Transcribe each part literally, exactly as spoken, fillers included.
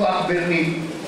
ফাখবিরনি।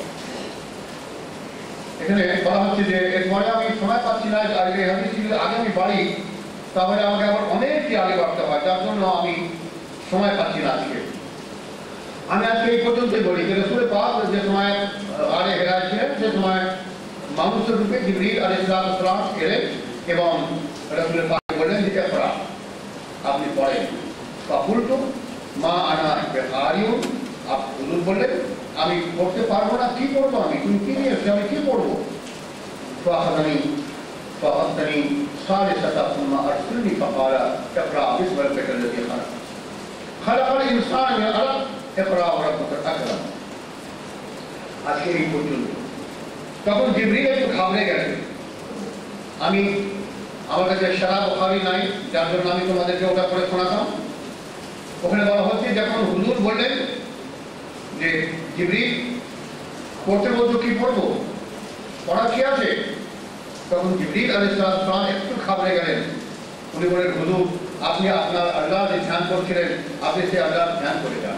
এখানে বলা হচ্ছে যে এরপরে আমি সময় পাচ্ছি না, আর এই হাদিস যদি আগে আমি বাড়ি তাহলে আমাকে আবার অনেকটি আগে বাড়তে হয়, যার জন্য আমি সময় পাচ্ছি না আজকে। আমি আজকে এই পর্যন্তই বলি যে রাসূল পাক যে সময় আরে হেরায় ছিলেন সে সময় মানুষের রূপে জিবরিল আলাইহিস সালাম এলেন এবং রাসূল পাক বললেন যে ইকরা, আপনি পড়েন। ফাকুলতু মা আনা বিকারিউন, আপনি হুজুর বললেন আমি পড়তে পারবো না, কি পড়বো আমি, তুমি কি নিয়ে এসেছো, আমি কি পড়বো। ফাখাদানি ফাখাদানি সালিসাতা সুম্মা আরসিলনি ফাকালা ইকরা বিসমি রাব্বিকাল লাযী খালাক খালাকাল ইনসানা মিন আলাক ইকরা ওয়া রাব্বুকাল আকরাম। আজকে এই পর্যন্ত। তখন জিবরিল একটু ঘাবড়ে গেলেন। আমি আমার কাছে সারা বুখারী নাই, যার জন্য আমি তোমাদেরকে ওটা পড়ে শোনাতাম। ওখানে বলা হচ্ছে যখন হুজুর বললেন যে জিবরিল পড়তে বলছো, কি পড়বো, পড়া কি আছে, তখন জিবরিল আলাইহিস সালাম একটু ঘাবড়ে গেলেন। উনি বলেন হুজুর আপনি আপনার আল্লাহ যে ধ্যান করছিলেন আপনি সেই আল্লাহ ধ্যান করে যান।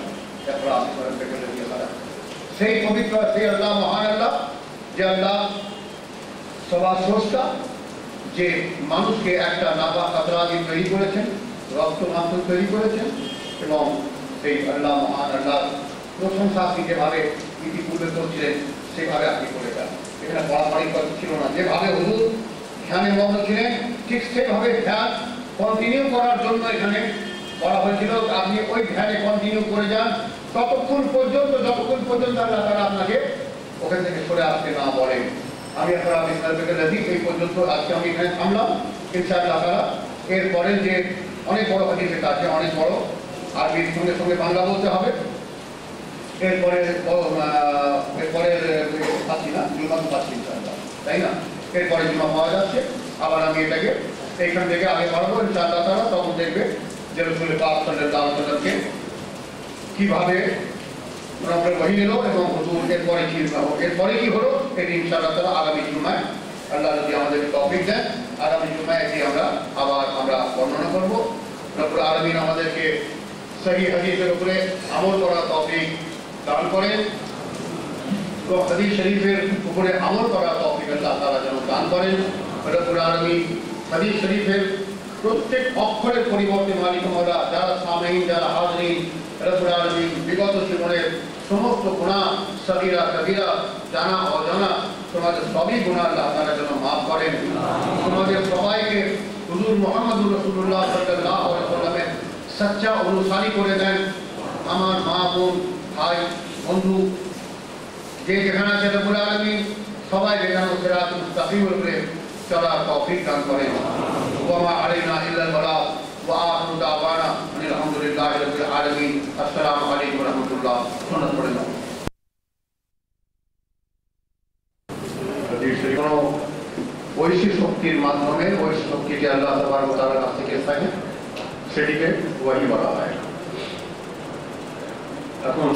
সেই পবিত্র সেই আল্লাহ মহান আল্লাহ, যে আল্লাহ সবার স্রষ্টা, যে মানুষকে একটা নাপা কাতরা দিয়ে তৈরি করেছেন, রক্ত মাংস তৈরি করেছেন, এবং সেই আল্লাহ মহান আল্লাহ প্রশংসা আপনি যেভাবে ইতিপূর্বে করছিলেন সেভাবে আপনি করে যান। এখানে পড়াশাড়ি ছিল না, যেভাবে হুজুর ধ্যানে মগ্ন ছিলেন ঠিক সেভাবে ধ্যান কন্টিনিউ করার জন্য এখানে বলা হয়েছিল। আপনি ওই ধ্যানে কন্টিনিউ করে যান ততক্ষণ পর্যন্ত যতক্ষণ পর্যন্ত আল্লাহ তাআলা আপনাকে ওখান থেকে সরে আসতে না বলেন। আমি আপনারা এই পর্যন্ত আজকে আমি এখানে থামলাম। ইনশাআল্লাহ তাআলা এরপরে যে অনেক বড় হাদিস এটা আছে, অনেক বড়, আরবির সঙ্গে সঙ্গে বাংলা বলতে হবে। এরপরে এরপরে পাচ্ছি না, জুমা তো পাচ্ছি ইনশাআল্লাহ, তাই না? এরপরে জুমা পাওয়া যাচ্ছে, আবার আমি এটাকে এইখান থেকে আগে বাড়বো ইনশাআল্লাহ তাআলা। তখন দেখবে যে রাসূল পাক সাল্লাল্লাহু আলাইহি ওয়াসাল্লামকে কিভাবে ওহী এলো এবং হুজুর এরপরে কি এরপরে কি হলো, এটি ইনশাআল্লাহ তাআলা আগামী জুমায় আল্লাহ যদি আমাদেরকে তৌফিক দেন আগামী জুমায় এটি আমরা আবার আমরা বর্ণনা করবো। রব্বুল আলামিন আমাদেরকে সহিহ হাদিসের উপরে আমল করার তৌফিক দান করেন এবং হাদিস শরীফের উপরে আমল করার তৌফিক আল্লাহ তাআলা যেন দান করেন। রব্বুল আলামিন হাদিস শরীফের প্রত্যেক অক্ষরের পরিবর্তে মালিক মওলা, যারা সামিঈন যারা হাজিরিন, রব্বুল আলামিন বিগত জীবনের সমস্ত গুনাহ সগীরা কবিরা জানা অজানা তোমাদের সবই গুনাহ আল্লাহ তাআলা যেন মাফ করেন। তোমাদের সবাইকে হুজুর মুহাম্মদুর রাসূলুল্লাহ সাল্লাল্লাহু আলাইহি ওয়াসাল্লামের সচ্চা অনুসারী করে দেন। আমার মা বোন ভাই বন্ধু যে যেখানে আছে রব্বুল আলামিন সবাইকে যেন সিরাতুল মুস্তাকিমের উপরে চলার তৌফিক দান করেন। ওয়া মা আলাইনা ইল্লাল বালাগ ওয়া আখিরু দাওয়ানা আলহামদুলিল্লাহি রাব্বিল আলামিন। আসসালামু আলাইকুম ওয়া রাহমাতুল্লাহ। সুন্নাত পড়ে নাও। কোনো ঐশী শক্তির মাধ্যমে ওই শক্তিকে আল্লাহ তাবারক ওয়া তাআলার কাছ থেকে পায়, সেটিকে ওয়াহী বলা হয়। এখন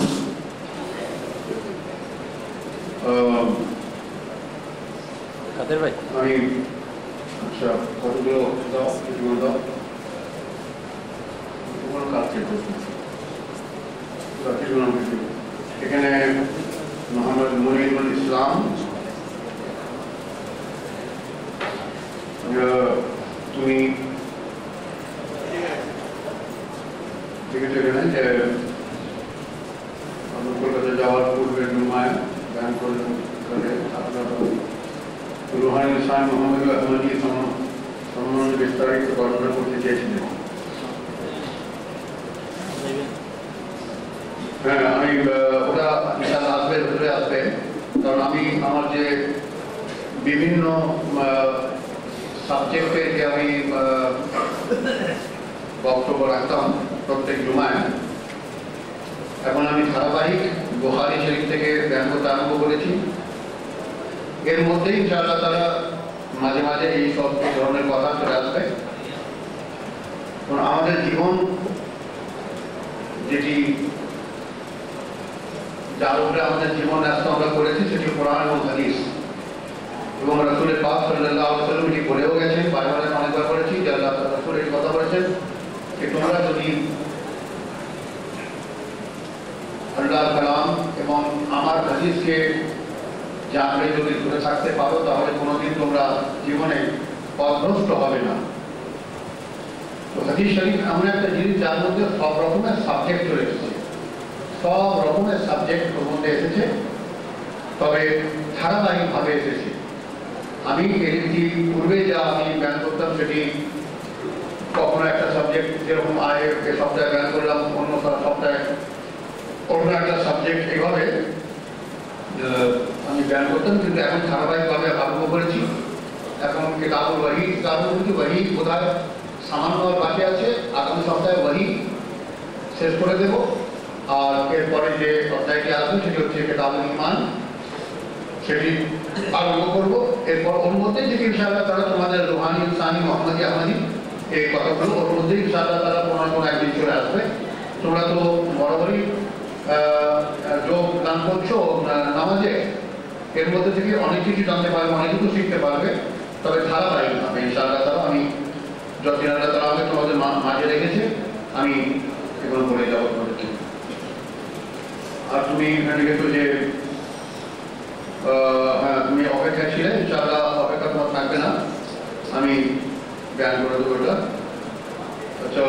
কাদের ভাই আমি আচ্ছা কতগুলো দাও কিছু দাও কোনো কাজ এখানে মোহাম্মদ মনিরুল ইসলাম, তুমি লিখেছো এখানে যে কলকাতা যাওয়ার পূর্বে জুমায় গান করে আপনার রুহানি ইসলাম মোহাম্মদ আহমদী সম্বন্ধে বিস্তারিত বর্ণনা করতে চেয়েছিলেন। হ্যাঁ, আমি ওটা ইনশাআল্লাহ আসবে, ভেতরে আসবে, কারণ আমি আমার যে বিভিন্ন সাবজেক্টে যে আমি বক্তব্য রাখতাম প্রত্যেক জুমায়, এখন আমি ধারাবাহিক বুখারী শরীফ থেকে জ্ঞান করতে আরম্ভ করেছি। এর মধ্যেই ইনশাআল্লাহ তারা মাঝে মাঝে এই সব ধরনের কথা চলে আসবে। আমাদের জীবন যেটি যার উপরে আমাদের জীবন ন্যস্ত আমরা করেছি সেটি কোরআন এবং হাদিস, এবং রাসূল পাক সাল্লাল্লাহু আলাইহি ওয়াসাল্লাম এটি বলেও গেছেন, বারে বারে অনেকবার করেছি যে আল্লাহ রাসূল এই কথা বলেছেন যে তোমরা যদি আল্লাহ কালাম এবং আমার হাদিসকে জানলে যদি দূরে থাকতে পারো তাহলে কোনোদিন তোমরা জীবনে পথভ্রষ্ট হবে না। তো হাদিস শরীফ এমন একটা জিনিস যার মধ্যে সব রকমের সাবজেক্ট চলে এসেছে, সব রকমের সাবজেক্ট ওর মধ্যে এসেছে, তবে ধারাবাহিকভাবে এসেছে। আমি এটি পূর্বে যা আমি জ্ঞান করতাম সেটি কখনো একটা সাবজেক্ট যেরকম আয় এ সপ্তাহে জ্ঞান করলাম, অন্য সপ্তাহে অন্য একটা সাবজেক্ট, এইভাবে আমি জ্ঞান করতাম। কিন্তু এখন ধারাবাহিকভাবে আরম্ভ করেছি। এখন কিতাবুল ওয়াহি, কিতাবুল ওয়াহি বোধহয় সামান্য বাকি আছে, আগামী সপ্তাহে ওয়াহি শেষ করে দেব। আর এরপরে যে অধ্যায়টি আসবে সেটি হচ্ছে কিতাবুল ঈমান, সেটি আরম্ভ করবো। এরপর ওর মধ্যে যে ইনশাআল্লাহ তারা তোমাদের রুহানি ইনসানি মোহাম্মদী আহমদী এই কথাগুলো ওর মধ্যে ইনশাআল্লাহ তারা কোনো না কোনো একদিন চলে আসবে। তোমরা তো বরাবরই যোগ দান করছো নামাজে, এর মধ্যে থেকে অনেক কিছু জানতে পারবে, অনেক কিছু শিখতে পারবে। তবে ধারাবাহিক হবে ইনশাআল্লাহ তারা। আমি যতদিন আল্লাহ তারা আমাকে তোমাদের মাঝে রেখেছে আমি এগুলো বলে যাবো তোমাদেরকে। আর তুমি এখানে গেছো যে হ্যাঁ তুমি অপেক্ষায় ছিলে, ইনশাআল্লাহ অপেক্ষা তোমার থাকবে না, আমি জ্ঞান করে দেবো এটা। আচ্ছা,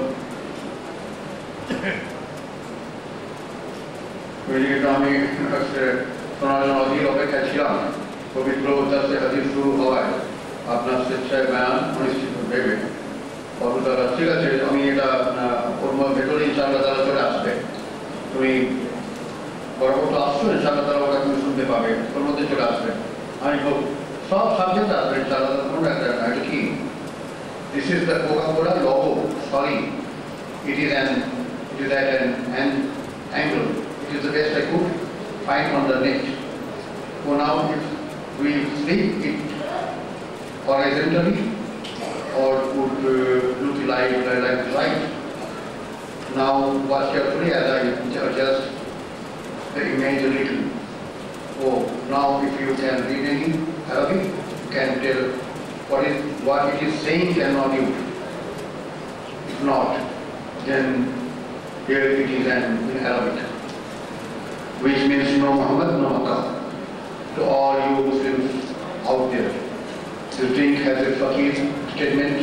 আমি শোনার জন্য অধীর অপেক্ষায় ছিলাম। পবিত্র চাষে হাদিস শুরু হওয়ায় আপনার স্বেচ্ছায় বয়ান অনুষ্ঠিত ভেবে অবতারা ঠিক আছে, আমি এটা ওর ভেতরে ইনশাআল্লাহ তারা চলে আসবে। তুমি বরাবর তো আসছো, ইনশাআল্লাহ তারা ওটা তুমি শুনতে পাবে, ওর মধ্যে চলে আসবে। আমি সব সাবজেক্ট আসবে ইনশাআল্লাহ। কোনো একটা একটা কি this is the Coca Cola logo, sorry it is an it is at an, an angle. It is the best I could find on the net. So now if we sleep it horizontally or would uh, look like uh, like right. Now watch carefully as I adjust the image a little. Oh, now if you can read any Arabic, you can tell what is what it is saying, cannot you? If not, then here it is an in Arabic, which means no Muhammad, no Makkah. To all you Muslims out there, you think has a fakir statement,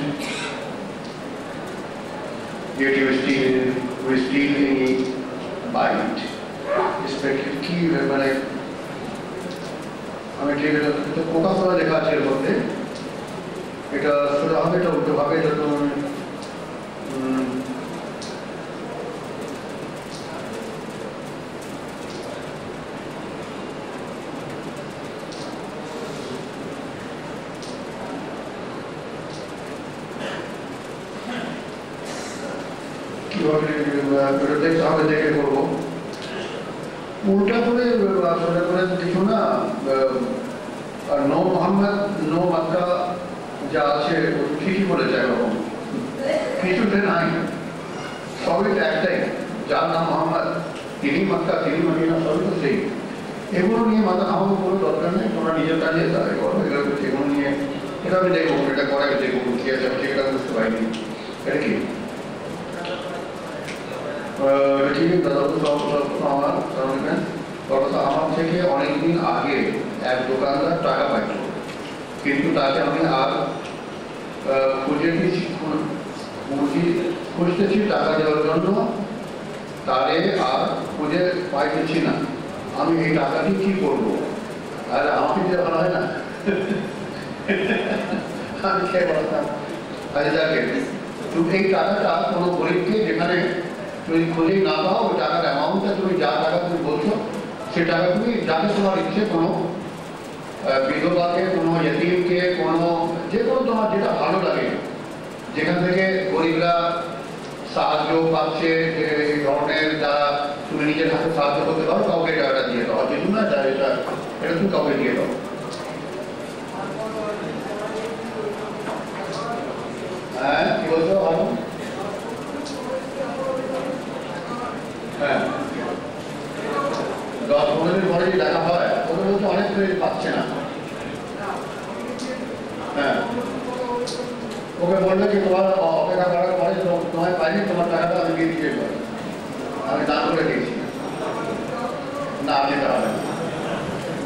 yet you still we still any bite. Respected key মানে আমি ঠিক এটা Coca-Cola লেখা আছে এর মধ্যে, এটা সোজা হবে, এটা উল্টো হবে, এটা তো কিভাবে দেখে করবো। উল্টা করে সোজা করে কিছু না, নো মোহাম্মদ নো মাক্কা যা আছে ঠিকই বলেছে, এরকম কিছুতে নাই, সবই একটাই। যার নাম মোহাম্মদ তিনি মাক্কা তিনি মদিনা, সবই তো সেই। এগুলো নিয়ে মাথা ঘামানো কোনো দরকার নেই, তোমরা নিজের কাজে তাই করো। এগুলো এগুলো নিয়ে এটা আমি দেখবো, এটা করা দেখবো কি আছে, আমি সেটা বুঝতে পারিনি। এটা কি ঠিক দাদা তো সব আমার কথা আমার থেকে অনেকদিন আগে এক দোকানদার টাকা পাইত, কিন্তু তাকে আমি আর খুঁজে খুঁজতেছি টাকা দেওয়ার জন্য, তারে আর খুঁজে পাইতেছি না। আমি এই টাকাটি কি করবো? আর আমাকে যে ভালো হয় না, আমি খেয়ে বলতাম। আচ্ছা যাকে তুমি এই টাকাটা কোনো গরিবকে যেখানে তুমি খুঁজেই না পাও, ওই টাকার অ্যামাউন্টটা তুমি যা টাকা তুমি বলছো সে টাকা তুমি যাকে তোমার ইচ্ছে, কোনো বিধবাকে, কোনো ইয়েতিমকে, কোনো যে কোনো তোমার যেটা ভালো লাগে, যেখান থেকে গরিবরা সাহায্য পাচ্ছে, যে এই ধরনের যারা তুমি নিজের হাতে সাহায্য করতে পারো, কাউকে টাকাটা দিয়ে দাও। কিছু না যা এটা এটা তুমি কাউকে দিয়ে দাও। হ্যাঁ কি বলছো ভালো? হ্যাঁ দশ পনেরো দিন পরে যদি দেখা হয়, ওদের বলতে অনেক পাচ্ছে না। হ্যাঁ ওকে বলবে কি তোমার অপেক্ষা করার পরে তোমায় পাইনি, তোমার টাকাটা আমি দিয়ে দিতে পারি, আমি দান করে দিয়েছি।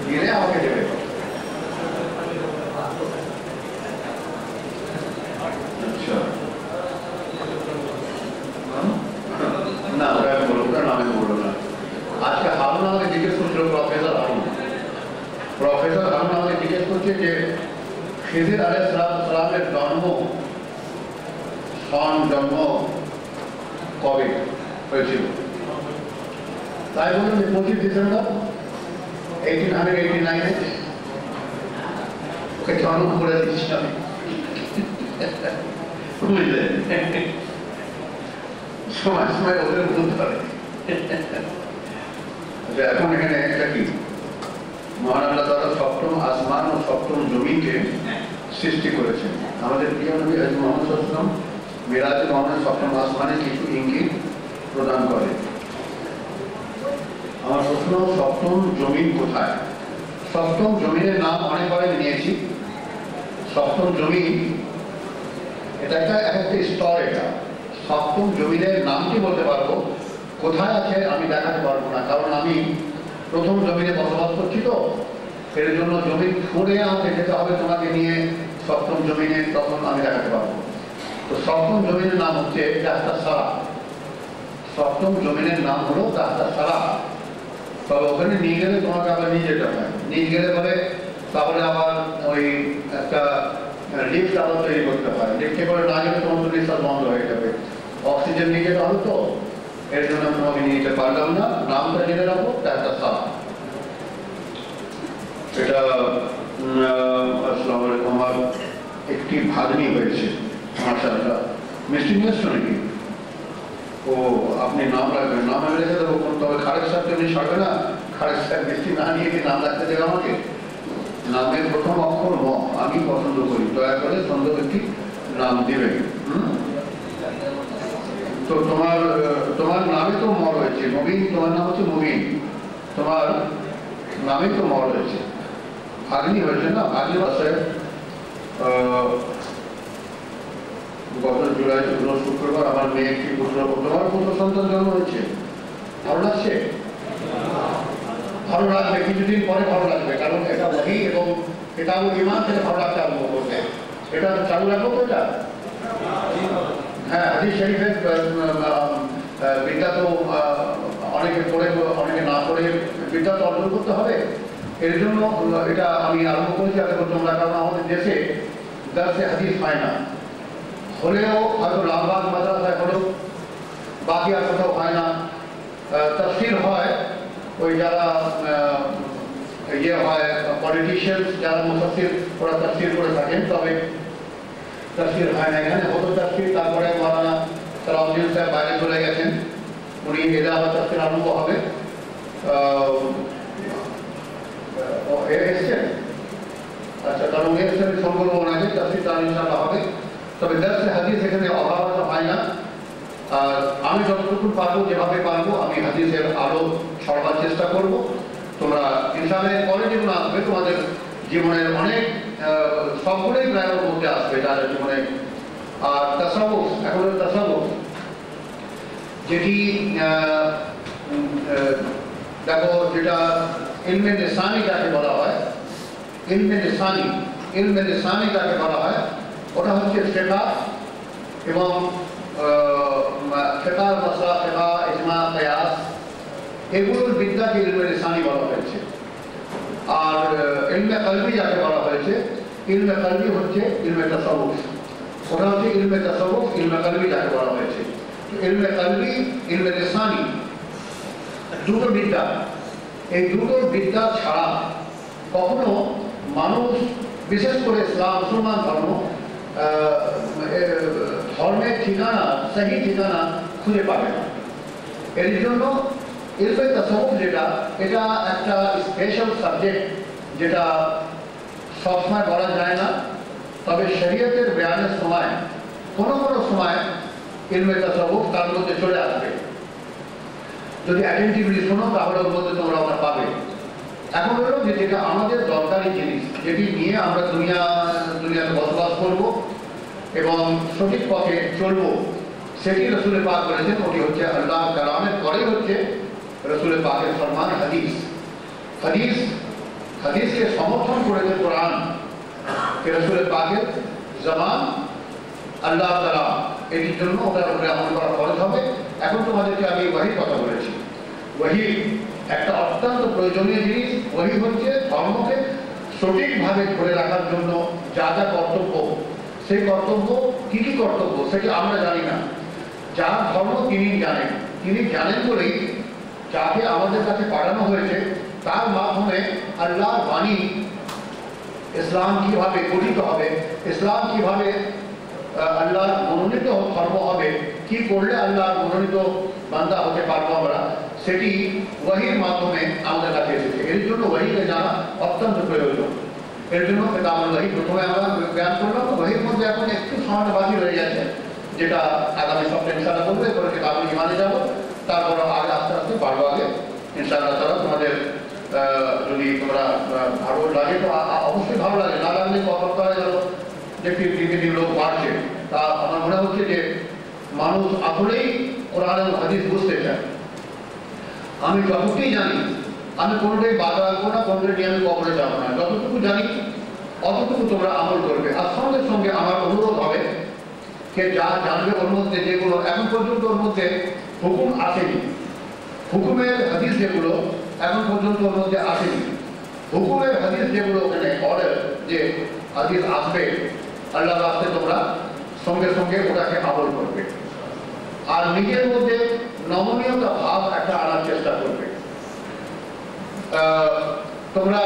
দিলে আমাকে দেবে। আচ্ছা না, ওরা বলবো না, আমি বলবো না। আজকে হারুন আমাকে জিজ্ঞেস করছিল, প্রফেসর হারুন প্রফেসর হারুন আমাকে জিজ্ঞেস করছে যে খিজির আলাইহিস সালামের জন্ম সন জন্ম কবে হয়েছিল? তাই বলুন যে পঁচিশ ডিসেম্বর এইটিন হান্ড্রেড এইটি নাইনে। ওকে জন্ম করে দিচ্ছি আমি, বুঝলেন? সময় সময় ওদের বলতে পারে। এখন এখানে একটা কি মহান আল্লাহ তাআলা সপ্তম আসমান ও সপ্তম জমিনকে সৃষ্টি করেছেন। আমাদের প্রিয় নবী হযরত মুহাম্মদ সাল্লাল্লাহু আলাইহি ওয়াসাল্লাম মিরাজে মহান সপ্তম আসমানে কিছু ইঙ্গিত প্রদান করে। আমার প্রশ্ন, সপ্তম জমিন কোথায়? সপ্তম জমিনের নাম অনেকবার নিয়েছি। সপ্তম জমিন এটা একটা এক একটা স্তর। এটা সপ্তম জমিনের নামটি বলতে পারবো, কোথায় আছে আমি দেখাতে পারবো না, কারণ আমি প্রথম জমিনে বসবাস করছি, তো এর জন্য জমিন ঘুরে আমাকে যেতে হবে তোমাকে নিয়ে সপ্তম জমিনে, তখন আমি দেখাতে পারবো। তো সপ্তম জমিনের নাম হচ্ছে তাহতা সারা। সপ্তম জমিনের নাম হলো তাহতা সারা। তবে ওখানে নিয়ে গেলে তোমাকে আবার নিয়ে যেতে হয়। নিয়ে গেলে পরে তাহলে আবার ওই একটা লিফট আবার তৈরি করতে হয়। লিফটে করে না গেলে তোমার তো নিঃশ্বাস বন্ধ হয়ে যাবে, অক্সিজেন নিয়ে যেতে হবে, তো এর জন্য তোমাকে নিয়ে যেতে পারলাম না। নামটা জেনে রাখো তাহতা সারা। এটা আসসালামু আলাইকুম, আমার একটি ভাগ্নি হয়েছে মাশাআল্লাহ। মিষ্টি নিয়ে এসছো নাকি? ও আপনি নাম রাখবেন, নাম আমি রেখে দেবো। তবে খালেদ সাহেব তো এমনি সরবে না, খালেদ সাহেব মিষ্টি না নিয়ে কি নাম রাখতে দেবে আমাকে? নামের প্রথম অক্ষর ম, আমি পছন্দ করি, দয়া করে সুন্দর একটি নাম দেবেন। হম তো তোমার তোমার নামে তো ম রয়েছে, মুবিন, তোমার নাম হচ্ছে মুবিন, তোমার নামে তো ম রয়েছে। ভাগ্নি হয়েছে না? ভাগ্নি বাসায় গত জুলাই শুক্রবার আমার মেয়ে একটি পুত্র তোমার পুত্র সন্তান জন্ম হয়েছে। ভালো লাগছে? ভালো লাগবে, কিছুদিন পরে ভালো লাগবে, কারণ এটা ওহী এবং কিতাবুল ঈমান থেকে ভালো লাগতে আরম্ভ করবে। এটা চালু রাখবো তো? এটা হ্যাঁ, হাদিস শরীফের বিদ্যা তো অনেকে পড়ে, অনেকে না পড়ে বিদ্যা তো অর্জন করতে হবে। এর জন্য এটা আমি আরম্ভ করেছি। আগে তোমরা, কারণ আমাদের দেশে দার্সে হাদিস হয় না, হলেও হয়তো লালবাগ মাদ্রাসায় হলো, বাকি আর কোথাও হয় না। তাফসীর হয় ওই যারা ইয়ে হয় পলিটিশিয়ান, যারা মুফাসসির, ওরা তাফসীর করে থাকেন, তবে তাফসীর হয় না এখানে। হতো তাফসীর, তারপরে মাওলানা সালাউদ্দিন সাহেব বাইরে চলে গেছেন, উনি এলে আবার তাফসীর আরম্ভ হবে। এসছেন? আচ্ছা, কারণ এসছেন সম্পর্ক ওনাকে, তাফসীর তার ইনশাআল্লাহ হবে। তবে দার্সে হাদিস এখানে অভাব হয় না। আর আমি যতটুকু পারবো, যেভাবে পারবো আমি হাদিসের আলো ছড়াবার চেষ্টা করব। তোমরা ইনশাআল্লাহ পরে যেগুলো আসবে তোমাদের জীবনের অনেক সবগুলোই প্রায় মধ্যে আসবে তাদের জীবনে। আর তাসাউফ, এখন তাসাউফ যেটি দেখো, যেটা ইলমে লিসানি যাকে বলা হয়, ইলমে লিসানি ইলমে লিসানি যাকে বলা হয়, ওটা হচ্ছে ফিকহ এবং ফিকহ, মাসলা, ফিকহ, ইজমা, কিয়াস, এগুলোর বিদ্যাকে ইলমে লিসানি বলা হয়েছে। আর ইলমে কলবি যাকে বলা হয়েছে, ইলমে কলবি হচ্ছে ইলমে তাসাউফ। ওটা হচ্ছে ইলমে তাসাউফ, ইলমে কলবি যাকে বলা হয়েছে। ইলমে কলবি, ইলমে লিসানি দুটো বিদ্যা। এই দুটো বিদ্যা ছাড়া কখনো মানুষ, বিশেষ করে ইসলাম মুসলমান ধর্ম, ধর্মের ঠিকানা, সহি ঠিকানা খুঁজে পাবে না। এর জন্য ইলমে তাসাউফ যেটা, এটা একটা স্পেশাল সাবজেক্ট, যেটা সবসময় বলা যায় না। তবে শরীয়তের বয়ানের সময় কোনো কোনো সময় ইলমে তাসাউফ তার মধ্যে চলে আসবে। যদি অ্যাটেন্টিভলি শোনো তাহলে ওর মধ্যে তোমরা ওটা পাবে। এখন হলো যে যেটা আমাদের দরকারি জিনিস, যেটি নিয়ে আমরা দুনিয়া দুনিয়াতে বসবাস করব এবং সঠিক পথে চলবো, সেটি রসুলের পাক বলেছেন। ওটি হচ্ছে আল্লাহ কালামের পরে হচ্ছে রসুলের পাকের ফরমান হাদিস। হাদিস হাদিসকে সমর্থন করেছে কোরআন কে রাসূলের পাকের জবান আল্লাহ তাআলা এর জন্য ওটার উপরে আমল করা ফরজ হবে। এখন তোমাদেরকে আমি ওয়াহির কথা বলেছি। ওয়াহি একটা অত্যন্ত প্রয়োজনীয় জিনিস। ওয়াহি হচ্ছে ধর্মকে সঠিকভাবে ধরে রাখার জন্য যা যা কর্তব্য, সেই কর্তব্য কি কি কর্তব্য সেটা আমরা জানি না। যার ধর্ম তিনি জানেন, তিনি জানেন বলেই যাকে আমাদের কাছে পাঠানো হয়েছে তার মাধ্যমে আল্লাহর বাণী, ইসলাম কিভাবে গঠিত হবে, ইসলাম কিভাবে আল্লাহর মনোনীত ধর্ম হবে, কি করলে আল্লাহর মনোনীত বান্দা হতে পারবো আমরা, সেটি ওয়াহির মাধ্যমে আমাদের কাছে এসেছে। এর জন্য ওয়াহিকে জানা অত্যন্ত প্রয়োজন। এর জন্য কিতাবুল ওয়াহি প্রথমে আমরা জ্ঞান করলাম। ওয়াহির মধ্যে এখন একটু সময় বাকি রয়ে গেছে, যেটা আগামী সপ্তাহে ইনশাআল্লাহ করবো। এরপরে কিতাবুল ঈমানে যাবো, তারপর আগে আস্তে আস্তে পারবো আগে ইনশাআল্লাহ তাআলা। তোমাদের যদি তোমরা ভালো লাগে তো অবশ্যই ভালো লাগে, না লাগলে কত হয়ে গেল যে দিকে দিন লোক বাড়ছে। তা আমার মনে হচ্ছে যে মানুষ আসলেই কোরআন এবং হাদিস বুঝতে চায়। আমি যতটুকুই জানি আমি কোনোটাই বাধা রাখবো না, কোনোটাই নিয়ে আমি কবরে যাবো না। যতটুকু জানি অতটুকু তোমরা আমল করবে। আর সঙ্গে সঙ্গে আমার অনুরোধ হবে যে যা জানবে ওর মধ্যে যেগুলো এখন পর্যন্ত ওর মধ্যে হুকুম আসেনি, হুকুমের হাদিস যেগুলো এখন পর্যন্ত ওর মধ্যে আসেনি, হুকুমের হাদিস যেগুলো ওখানে অর্ডার যে হাদিস আসবে আল্লাহ রাস্তায়, তোমরা সঙ্গে সঙ্গে ওটাকে আমল করবে। আর নিজের মধ্যে নমনীয়তা ভাব একটা আনার চেষ্টা করবে। তোমরা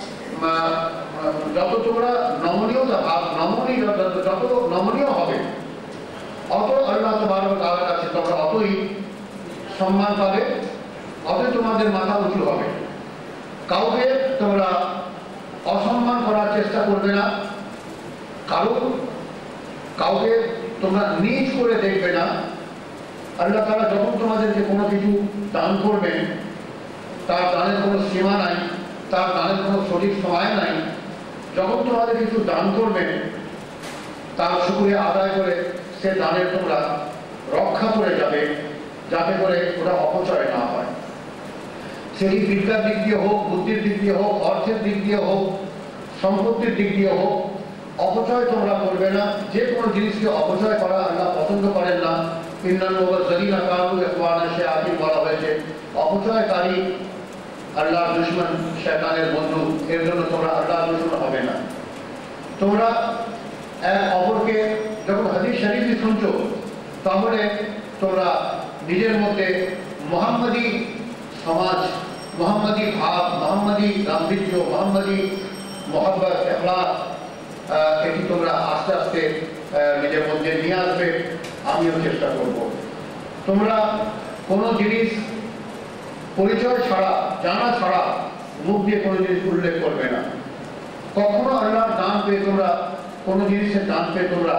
যত তোমরা নমনীয়তা ভাব নমনীয় যত নমনীয় হবে অত আল্লাহ তাআলার কাছে তোমরা অতই সম্মান পাবে, অতই তোমাদের মাথা উঁচু হবে। কাউকে তোমরা অসম্মান করার চেষ্টা করবে না, কারণ কাউকে তোমরা নিজ করে দেখবে না। আল্লাহ তাআলা যখন তোমাদেরকে কোনো কিছু দান করবেন তার দানের কোনো সীমা নাই, তার দানের কোনো সঠিক সময় নাই। যখন তোমাদের কিছু দান করবেন তার শুকরিয়া আদায় করে সে দানের তোমরা রক্ষা করে যাবে, যাতে করে ওটা অপচয় না হয়। সেটি বিদ্যার দিক দিয়ে হোক, বুদ্ধির দিক দিয়ে হোক, অর্থের দিক দিয়ে হোক, সম্পত্তির দিক দিয়ে হোক, অপচয় তোমরা করবে না। যে কোনো জিনিসকে অপচয় করা আল্লাহ পছন্দ করেন না। ইন্নাল মুবাযযিরিনা কানু ইখওয়ানা শায়াতিন বলা হয়েছে। অপচয়কারী আল্লাহর দুশমন, শয়তানের বন্ধু। এর জন্য তোমরা আল্লাহর দুশমন হবে না। তোমরা এক অপরকে যখন হাদিস শরীফ শুনছো তাহলে তোমরা নিজের মধ্যে মুহাম্মাদি সমাজ, মুহাম্মাদি ভাব, মুহাম্মাদি গাম্ভীর্য, মুহাম্মাদি মহব্বত, ইখলাস এটি তোমরা আস্তে আস্তে নিজের মধ্যে নিয়ে আসবে। আমিও চেষ্টা করব। তোমরা কোনো জিনিস পরিচয় ছাড়া, জানা ছাড়া মুখ দিয়ে কোনো জিনিস উল্লেখ করবে না। কখনো আল্লাহর দান পেয়ে তোমরা কোনো জিনিসের দান পেয়ে তোমরা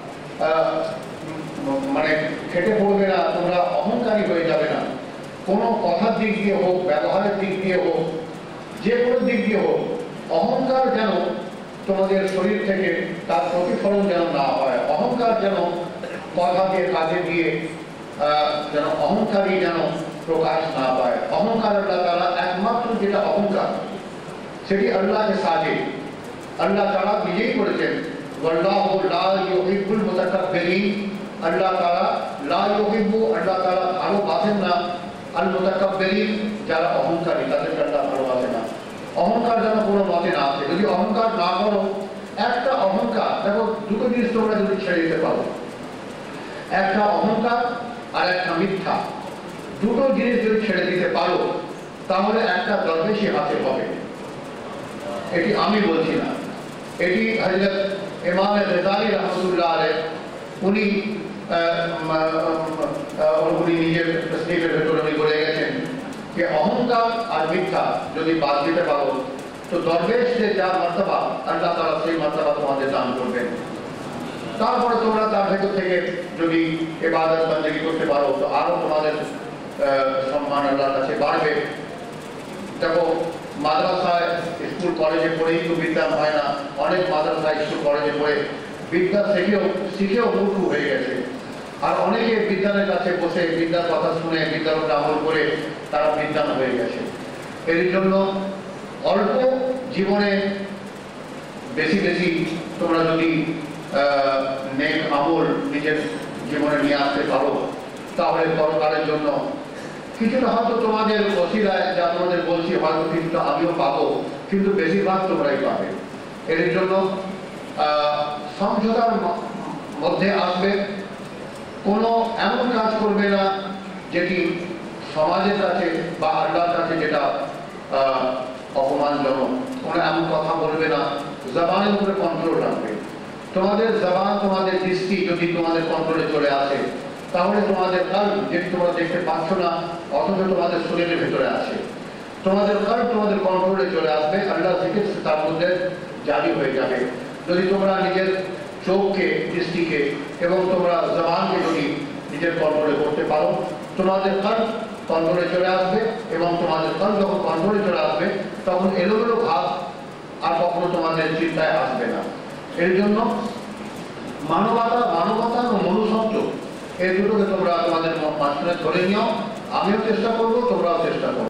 মানে খেটে পড়বে না, তোমরা অহংকারী হয়ে যাবে না। কোনো কথার দিক দিয়ে হোক, ব্যবহারের দিক দিয়ে হোক, যে কোনো দিক দিয়ে হোক, অহংকার যেন তোমাদের শরীর থেকে তার প্রতিফলন যেন না হয়। অহংকার যেন কথাকে কাজে দিয়ে যেন অহংকারী যেন প্রকাশ না পায়। অহংকার আল্লাহ তাআলা একমাত্র যেটা অহংকার সেটি আল্লাহকে সাজে। আল্লাহ তাআলা নিজেই করেছেন ওয়াল্লাহু লা ইউহিব্বুল মুতাকাব্বিরিন। আল্লাহ তাআলা লা ইউহিব্বু, আল্লাহ তাআলা ভালোবাসেন না আল মুতাকাব্বিরিন, যারা অহংকারী তাদেরকে আল্লাহ ভালোবাসেন না। অহংকার যেন কোনো মতে না আসে। যদি অহংকার না করো, একটা অহংকার দেখো, দুটো জিনিস তোমরা যদি ছেড়ে দিতে পারো, একটা অহংকার আর একটা মিথ্যা, দুটো জিনিস যদি ছেড়ে দিতে পারো তাহলে একটা দরবেশি হাতে হবে। এটি আমি বলছি না, এটি হযরত ইমাম গাজ্জালী রাহমাতুল্লাহ আলাইহি উনি উনি নিজের তসনিফের ভেতরে উনি বলে গেছেন যে অহংকার আর মিথ্যা যদি বাদ দিতে পারো তো দরবেশদের যা মর্তবা আল্লাহ তাআলা সেই মর্তবা তোমাদের দান করবেন। তারপরে তোমরা তার ভেতর থেকে যদি ইবাদত বন্দেগী করতে পারো তো আরো তোমাদের সম্মান আল্লাহর কাছে বাড়বে। দেখো, মাদ্রাসায়, স্কুল কলেজে পড়েই তো বিদ্যা হয় না। অনেক মাদ্রাসায়, স্কুল কলেজে পড়ে বিদ্যা শিখেও শিখেও মূর্খ হয়ে গেছে। আর অনেকে বিদ্যানের কাছে বসে বিদ্যার কথা শুনে বিদ্যার উপর আমল করে তারা বিদ্যান হয়ে গেছে। এর জন্য অল্প জীবনে বেশি বেশি তোমরা যদি নেক আমল নিজের জীবনে নিয়ে আসতে পারো, তাহলে পরকালের জন্য কিছুটা হয়তো তোমাদের ওসিলায়, যা তোমাদের বলছি হয়তো কিছুটা আমিও পাবো, কিন্তু বেশিরভাগ তোমরাই পাবে। এর জন্য সমঝোতার মধ্যে আসবে, কোনো এমন কাজ করবে না যেটি সমাজের কাছে বা আল্লাহর কাছে যেটা অপমানজনক। কোনো এমন কথা বলবে না, জবানের উপরে কন্ট্রোল রাখবে। তোমাদের জবান, তোমাদের দৃষ্টি যদি তোমাদের কন্ট্রোলে চলে আসে, তাহলে তোমাদের কাল, যেটি তোমরা দেখতে পাচ্ছ না অথচ তোমাদের শরীরের ভেতরে আছে, তোমাদের কাল তোমাদের কন্ট্রোলে চলে আসবে। আল্লাহ জিকির তার মধ্যে জারি হয়ে যাবে। যদি তোমরা নিজের চোখকে, দৃষ্টিকে এবং তোমরা জবানকে যদি নিজের কন্ট্রোলে করতে পারো, তোমাদের কাল কন্ট্রোলে চলে আসবে। এবং তোমাদের কাল যখন কন্ট্রোলে চলে আসবে, তখন এলোমেলো ভাব আর কখনো তোমাদের চিন্তায় আসবে না। এর জন্য মানবতা মানবতা ও মনুষ্যত্ব এই দুটোকে তোমরা তোমাদের মাঝখানে ধরে নিও। আমিও চেষ্টা করবো, তোমরাও চেষ্টা করো।